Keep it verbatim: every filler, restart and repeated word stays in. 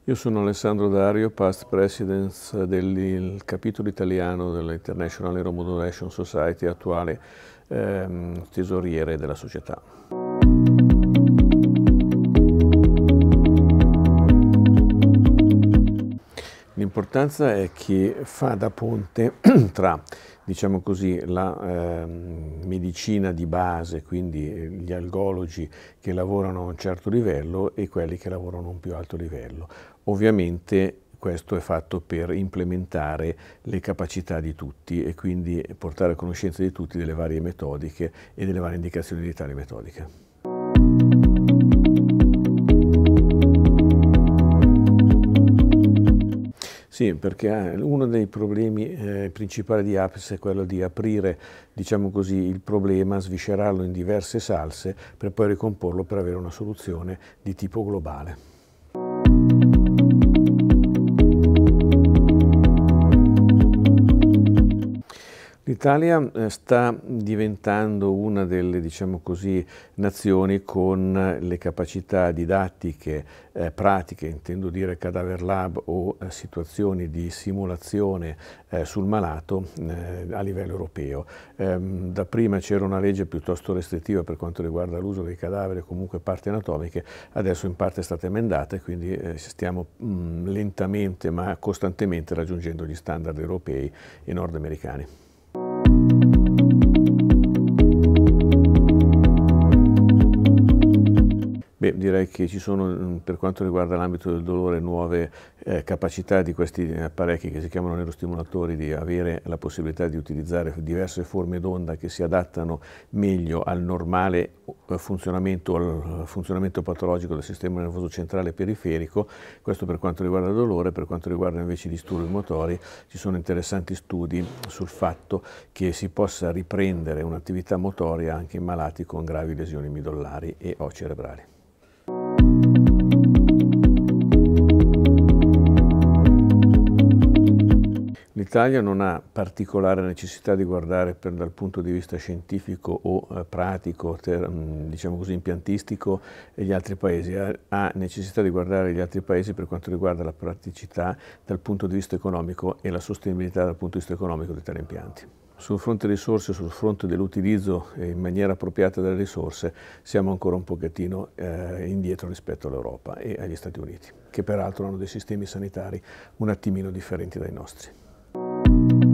Io sono Alessandro Dario, Past President del capitolo italiano dell'International Aeromodulation Society, attuale ehm, tesoriere della società. L'importanza è che fa da ponte tra, diciamo così, la eh, medicina di base, quindi gli algologi che lavorano a un certo livello e quelli che lavorano a un più alto livello. Ovviamente questo è fatto per implementare le capacità di tutti e quindi portare a conoscenza di tutti delle varie metodiche e delle varie indicazioni di tali metodiche. Sì, perché uno dei problemi eh, principali di APES è quello di aprire, diciamo così, il problema, sviscerarlo in diverse salse per poi ricomporlo per avere una soluzione di tipo globale. L'Italia sta diventando una delle, diciamo così, nazioni con le capacità didattiche, eh, pratiche, intendo dire cadaver lab o eh, situazioni di simulazione eh, sul malato eh, a livello europeo. Ehm, da prima c'era una legge piuttosto restrittiva per quanto riguarda l'uso dei cadaveri o comunque parti anatomiche, adesso in parte è stata emendata e quindi eh, stiamo mh, lentamente ma costantemente raggiungendo gli standard europei e nordamericani. Beh, direi che ci sono, per quanto riguarda l'ambito del dolore, nuove eh, capacità di questi apparecchi che si chiamano neurostimolatori di avere la possibilità di utilizzare diverse forme d'onda che si adattano meglio al normale funzionamento, al funzionamento patologico del sistema nervoso centrale periferico. Questo per quanto riguarda il dolore. Per quanto riguarda invece i disturbi motori, ci sono interessanti studi sul fatto che si possa riprendere un'attività motoria anche in malati con gravi lesioni midollari e o cerebrali. L'Italia non ha particolare necessità di guardare per, dal punto di vista scientifico o eh, pratico, ter, diciamo così, impiantistico gli altri paesi, ha, ha necessità di guardare gli altri paesi per quanto riguarda la praticità dal punto di vista economico e la sostenibilità dal punto di vista economico di tali impianti. Sul fronte risorse, sul fronte dell'utilizzo in maniera appropriata delle risorse, siamo ancora un pochettino eh, indietro rispetto all'Europa e agli Stati Uniti, che peraltro hanno dei sistemi sanitari un attimino differenti dai nostri.